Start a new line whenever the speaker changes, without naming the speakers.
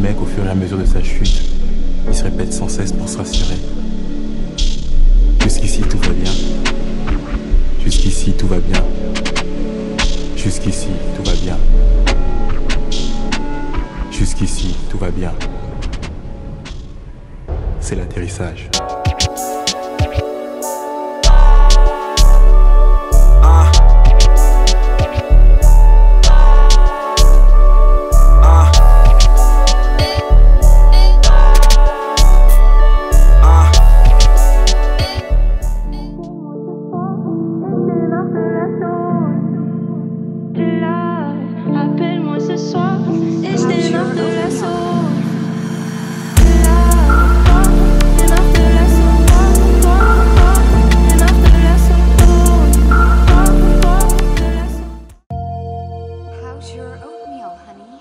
mec, au fur et à mesure de sa chute, il se répète sans cesse pour se rassurer. Jusqu'ici tout va bien. Jusqu'ici tout va bien. Jusqu'ici tout va bien. Jusqu'ici tout va bien. C'est l'atterrissage.
Appelle-moi ce soir et je démarre de l'assaut.
How's your oatmeal, honey?